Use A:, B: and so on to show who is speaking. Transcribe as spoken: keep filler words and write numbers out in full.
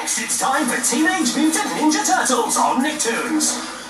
A: Next, it's time for Teenage Mutant Ninja Turtles on Nicktoons.